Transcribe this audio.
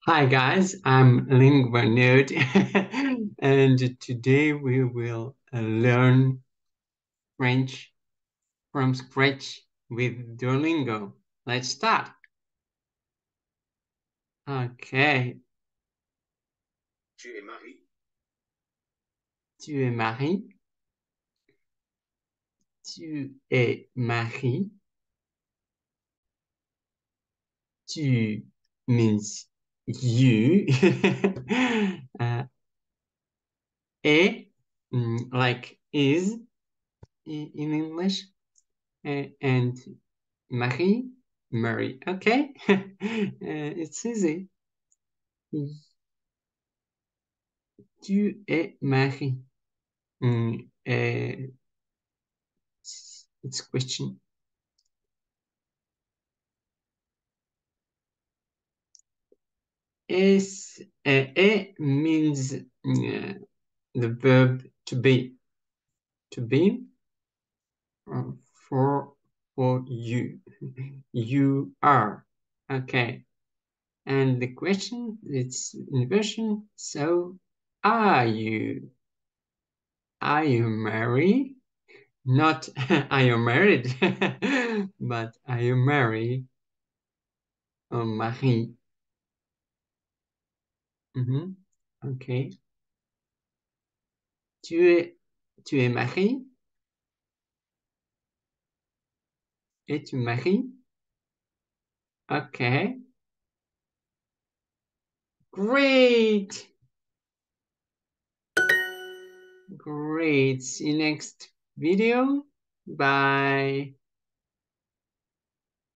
Hi guys, I'm Lingua Nerd and today we will learn French from scratch with Duolingo. Let's start. Okay. Tu es mari, Tu es mari. Tu es mari. Tu means you. Et like is in English. And Marie, Mary. Okay, it's easy. Tu es Marie. It's question. Et means the verb to be. To be uh, for you. You are. Okay. And the question, it's inversion. So, are you? Are you married? Not are you married, but are you married or marié? Ok. Tu es marié? Es-tu marié? Okay. Great. Great. See you next video. Bye.